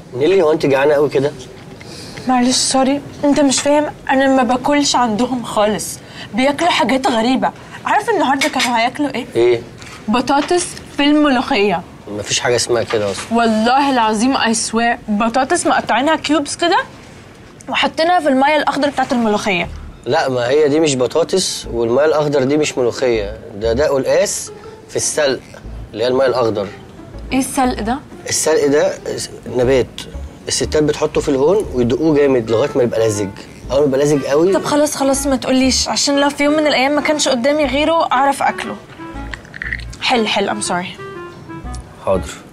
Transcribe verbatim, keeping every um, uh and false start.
نيلي هو انت جعانه قوي كده؟ معلش سوري، انت مش فاهم، انا ما باكلش عندهم خالص، بياكلوا حاجات غريبه. عارف النهارده كانوا هياكلوا ايه؟ ايه؟ بطاطس في الملوخيه. مفيش حاجه اسمها كده اصلا. والله العظيم اي سوير، بطاطس مقطعينها كيوبس كده وحاطينها في الميه الاخضر بتاعت الملوخيه. لا، ما هي دي مش بطاطس، والماء الاخضر دي مش ملوخيه، ده ده قلقاس في السلق اللي هي الماء الاخضر. ايه السلق ده؟ السلق ده نبات الستات بتحطه في الهون ويدقوه جامد لغايه ما يبقى لزج. اول ما يبقى لزج قوي. طب خلاص خلاص ما تقوليش، عشان لو في يوم من الايام ما كانش قدامي غيره اعرف اكله. حل حل ام سوري. حاضر.